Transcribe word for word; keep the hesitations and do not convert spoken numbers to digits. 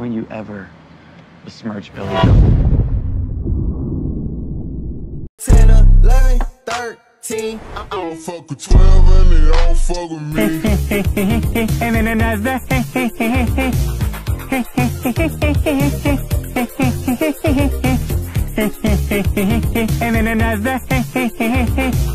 Don't you ever besmirch Billy Joe. ten, eleven, thirteen. I don't fuck with twelve and they don't fuck with me. And then another. And then another.